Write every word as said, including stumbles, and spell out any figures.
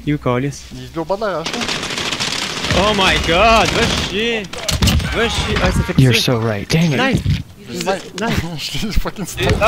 Il est où, Calis? Il est au bord de la roche. Oh my god, va chier! Va chier! Ah, ça fait You're tuer. so right. Dang it. Nice! Nice! Nice! Je l'ai fucking